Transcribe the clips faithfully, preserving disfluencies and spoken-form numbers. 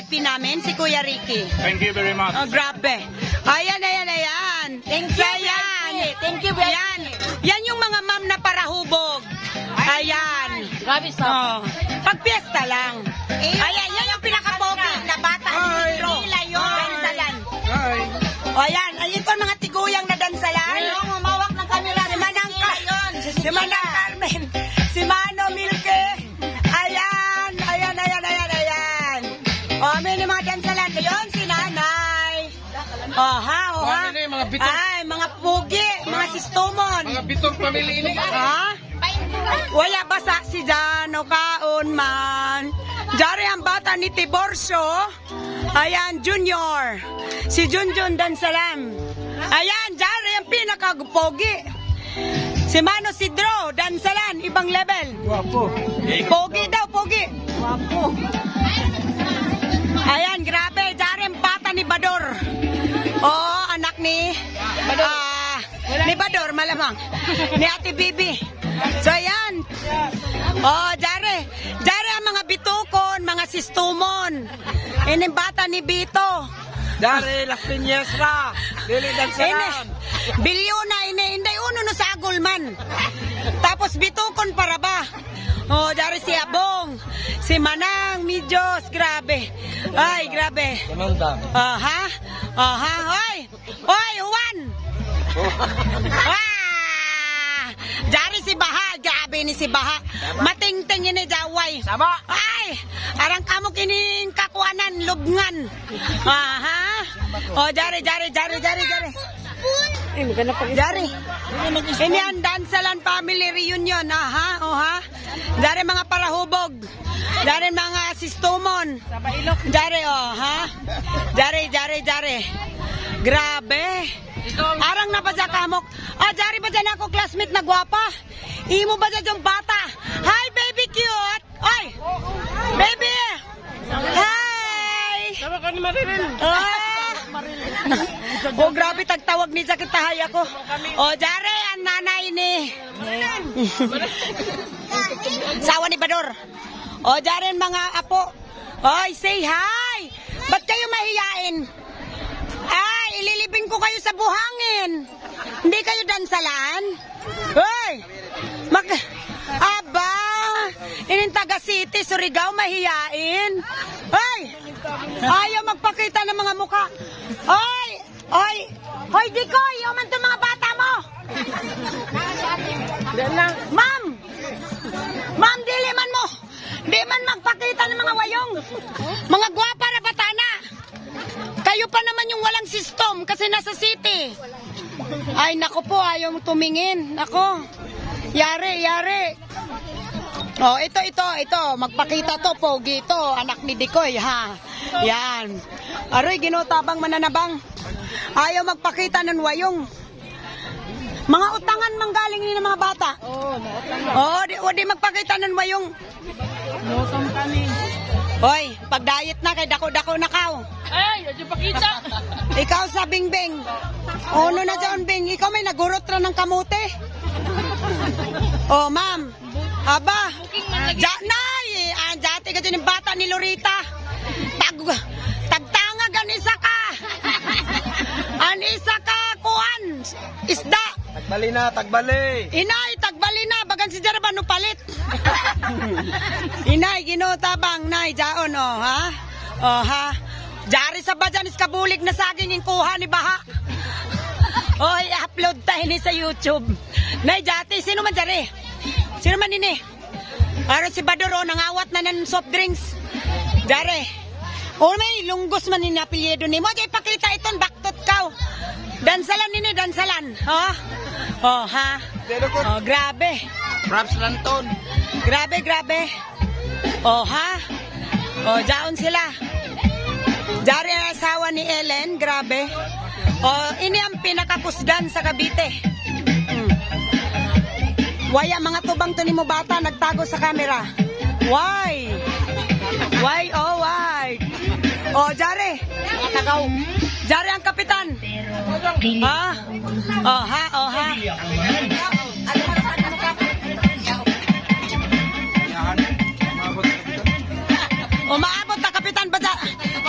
V I P namin, si Kuya Ricky. Thank you very much. Oh, grabe. Ayan, ayan, ayan. Thank you, ayan. Thank you, Ayan. Yan yung mga ma'am na parahubog. Ayan. Grabe sa. Oh. Pagpiesta lang. Ayan, yan yung pinaka-pogi na bata. Si Nila yun. Dansalan. Hi. O ayan, ay ito ang mga tiguyang na dansalan. Yung umawak ng camera. Si Manang Carmen. Si Manang Carmen. Si Mano Milke. Ayan, ayan, ayan, ayan, ayan. O, may mga dansalan. Ayun, si Nanay. O, ha, o, ha. Ano yung mga bitor? Ay, mga pugi, mga sistumon. Mga bitor pamilya ini. Ha? Wala basa si Jano kaon man. Jari ang bata ni Tiborcio. Ayan, Junior. Si Junjun Dansalam. Ayan, Jari ang pinakapogi. Si Mano Sidro Dansalan, ibang level. Guwapo. Pogi daw, pogi. Guwapo. Ayan, grabe. Jari ang bata ni Bador. Oh, anak ni Bador. Ah, ni Bador, malamang. Ni Ate Bibi. So, ayan. Oh, Jare. Jare ang mga bitukon, mga sistumon. Ini bata ni Bito. Dari las piñas ra. Dili dansalan. Bilyona, ini, hindi uno no sa agulman. Tapos bitukon para ba? Oh, Jare si Abong. Si Manang, Midyos, grabe. Ay, grabe. Kumanta. Aha. Aha, hoy. Hoy, Juan. Ah! Jari si Baha, grabe ni si Baha. Matingting ini jaway. Sama. Ay, arang kamo kining kakuanan lubngan. Aha. Oh, jari, jari, jari, jari, jari. Eh, maganda pa. Jari. Ini ang Dansalan Family Reunion. Aha, oh ha. Jari mga parahubog. Jari mga sistumon. Jari, oh ha. Jari, jari, jari. Grabe. Arang na ba dyan kamok? Ah, jari ba dyan ako classmate na gwapa? Imo ba dyan yung bata? Hi, baby cute! Oy! Baby! Hi! Sama ka ni Marilyn. Ah! Oh, grabe, tagtawag ni Jack tahay ako. Oh, jari, ang nanay ni... Sawa ni Bador. Oh, jari, mga apo. Oy, say hi! Ba't kayo mahiyain? Ay, ililibing ko kayo sa buhangin. Hindi kayo dansalan? Hoy! Mag... Aba! Inin taga City, Surigao, mahiyain. Hoy! Ayaw magpakita ng mga mukha. Hoy! Hoy! Hoy, Dikoy! Yaman itong mga bata mo! Ma'am! Ma'am, dili man mo! Di man magpakita ng mga wayong. Mga gwapa na batana. Kayo pa naman yung walang system kasi nasa city. Ay, nako po, ayaw mo tumingin. Nako. Yari, yari. Oh, ito, ito, ito. Magpakita to, pogi ito. Anak ni Dikoy, ha? Yan. Aroy, ginutabang mananabang. Ayaw magpakita ng wayong. Mga utangan manggaling ni ng mga bata. Oh, mautang. Oh, di, o di magpakita ng wayong. Mautang kami. Hoy, pag diet na kay dako-dako na kaw. Ay, hindi pakita. Ikaw sa Bingbing. Ono na dyan, Bing. Ikaw may nagurot na ng kamote. Oh, ma'am. Aba. Ja, nay. Ah, dati ka dyan yung bata ni Lorita. Tag, tagtanga ganisa ka. Anisa ka, kuan. Isda. Tagbali na, tagbali. Inay, tagbali na. Bagan si Jaraban no palit. Inay, ginutabang. Nay, jaon, oh, ha? Oh, ha? Jari sa badyanis kabulig na saging yung kuha ni Baha. Oh, i-upload tayo ni sa YouTube. Nay, jati, sino man jari? Sino man ini? Aro si Badoro, nangawat na ng soft drinks. Jari. Oh, may lunggos man ini apelyido ni mo. Jay, pakita iton, baktot kaw. Dansalan ini, dansalan. Oh, oh, ha? Oh, grabe. Props lang ton. Grabe, grabe. Oh, ha? Oh, jaon sila. Jari ang asawa ni Ellen, grabe. Oh, ini ang pinakakusgan sa Cavite. Hmm. Waya, mga tubang to ni mo bata, nagtago sa camera. Why? Why? Oh, why? Oh, Jari. Tagaw. Jari ang kapitan. Ha? Oh, ha? Oh, ha? Umaabot na kapitan ba dyan?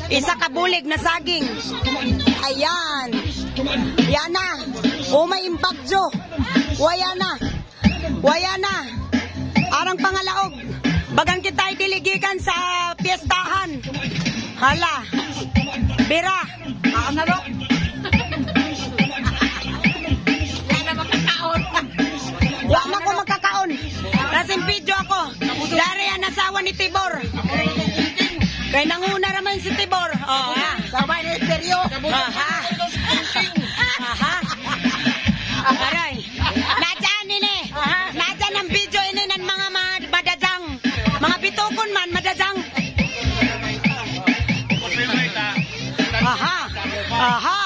Isa kabulig na saging. Ayan. Yan na. O may imbagyo. Waya na. Waya na. Arang pangalaog. Bagang kita'y diligikan sa piyestahan. Hala. Bira. Ano no? Wa na ko magkakaon. Kasing video ako. Dari ang nasawa ni Tibor. Kaya nanguna naman si Tibor. Oh, ha. Sabay na Imperyo. Aha. Aha. Aray. Nadyan ini. Nadyan ang video ini ng mga ma- madadang. Mga bitukon man, madadang. Aha. Aha.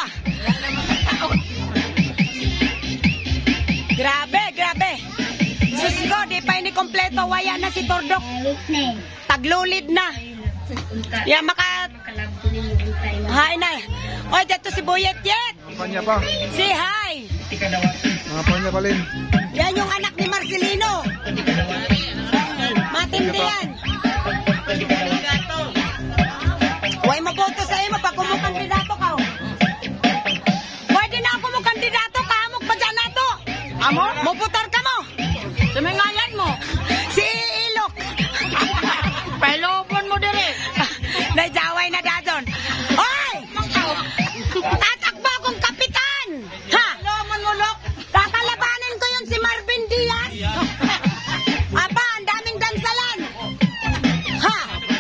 Grabe, grabe. Sus ko, di pa ini kompleto. Waya na si Tordok. Taglulid na. Ya, maka... Hi na. Oy, dito si Buyet Yet. Panya pa. Si hi. Mga panya pa rin. Yan yung anak ni Marcelino. Matindi yan. Huwag maboto sa iyo pag kumukandidato ka. Pwede na ako mo kandidato ka. Amok pa dyan na to. Amo? Mabutar ka mo. Sumingalan mo. Si Ilok. Pelopon mo dire. Naijaway na dadon. Hoy! Tatakbo akong kapitan! Ha? Lomon mo lok. Kakalabanin ko yun si Marvin Diaz. Aba, ang daming dansalan. Ha?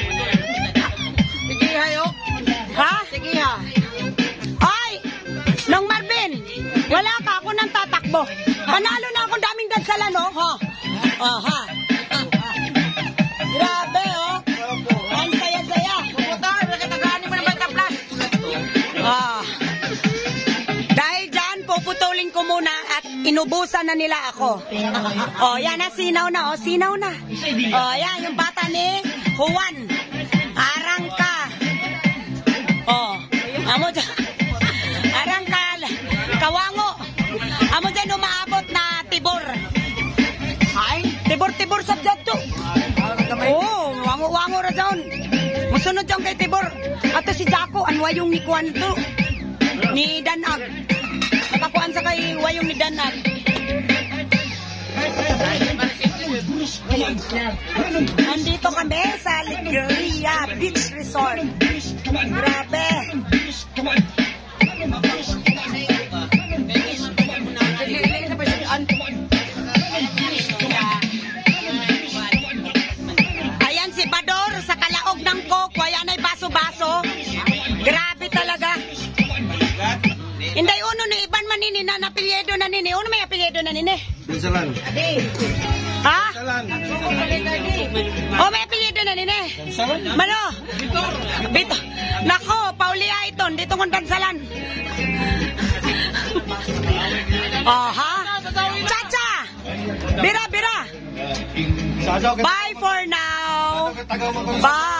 Sige hayok. Ha? Sige ha. Ay! Nung Marvin, wala ka ako nang tatakbo. Panalo na akong daming dansalan, oh. Ha? Oh, ha? Grabe, oh. Ang saya-saya. Putar, nakatagahan mo ng Bata Plus. Ah. Dahil dyan, puputulin ko muna at inubusan na nila ako. Oh, yan na, sinaw na, oh, sinaw na. Oh, yan, yung bata ni Juan. Arangka. Oh, amo dyan. Arangka, kawango. Amo dyan umaabot na tibor. Ay, tibor-tibor subject to. Oo, oh, wango-wango ra dyan. Musunod dyan kay Tibor. Ato si Jaco, ang wayong ni Kuan to. Ni Danag. Nakakuan sa kay wayong ni Danag. Nandito kami sa Ligria Beach Resort. Grabe. Ayan si Bador sa kalaog ng Coke. Ayan ay baso-baso. Grabe talaga. Inday uno ni Iban manini na napilyedo na nini. Uno may apilyedo na nini. Dansalan. Ha? Dansalan. O may apilyedo na nini. Mano? Bito. Nako, Paulia iton. Dito kong dansalan. Oh, ha? Chacha! Bira, bira! Bye for now! Bye!